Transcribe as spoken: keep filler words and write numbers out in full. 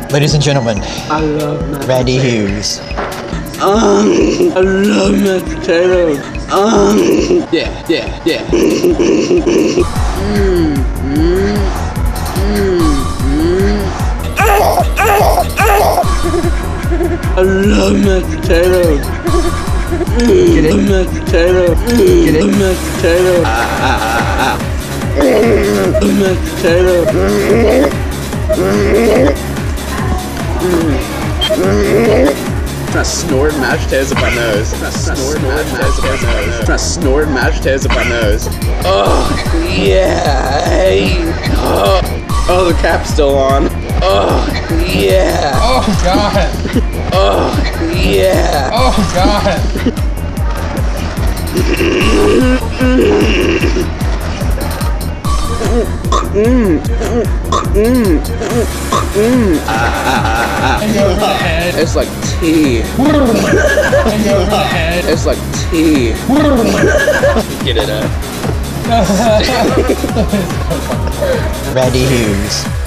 Ladies and gentlemen, I love mashed Randy potatoes. Hughes. Um, I love mashed potatoes. Um, yeah, yeah, yeah. mm, mm, mm, mm. I love mashed potatoes. Mm, Get it? mashed potatoes. Mm, Get it? mashed potatoes. Ah, ah, ah, ah. Mashed potatoes. Trying to snort mashed potatoes up my nose. Trying to snort mashed potatoes up my nose. Trying to snort mashed potatoes up my nose. Oh, yeah. Hey. Oh, oh, the cap's still on. Oh, yeah. Oh God! Oh, yeah. Oh God! Mm, mm, mm. Ah, ah, ah, ah. And go over the head. It's like tea. And go over the head. It's like tea. Get it up. Randy Hughes.